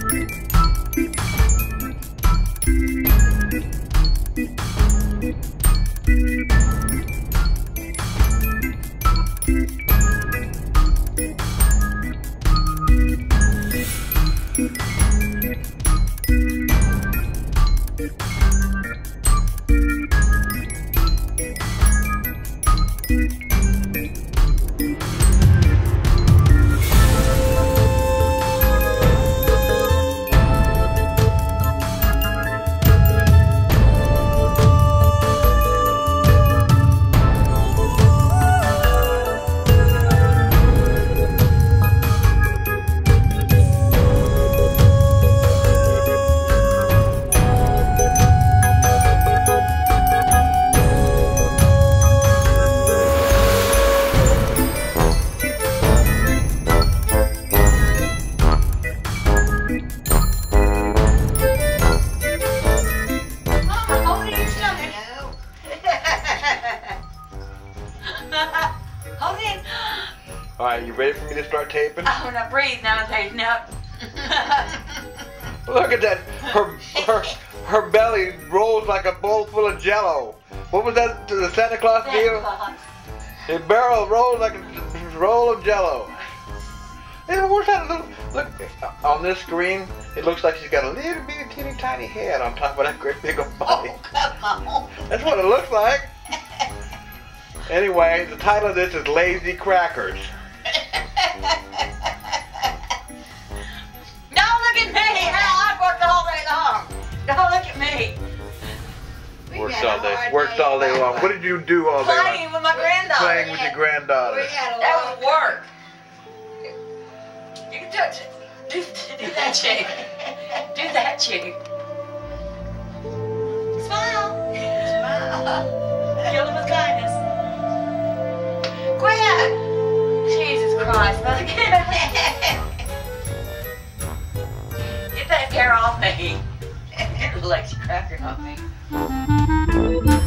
Alright, you ready for me to start taping? Oh, now breathe now, Dave. No. Look at that. Her belly rolls like a bowl full of Jello. What was that? The Santa Claus deal? The barrel rolls like a roll of Jello. And what's that little? Look on this screen. It looks like she's got a little bitty, teeny, tiny head on top of that great big old body. Oh, come on. That's what it looks like. Anyway, the title of this is Lazy Crackers. Don't look at me! Hell, I've worked all day long. Don't look at me. Worked all day long. What did you do all day long? Playing with my granddaughter. Playing with your granddaughter. That was work. You can touch it. Do that, chick. Do that, chick. Smile. Smile. Kill him with kindness. Quit. Jesus Christ, mother. Get that hair off me. Get the lazy cracker off me.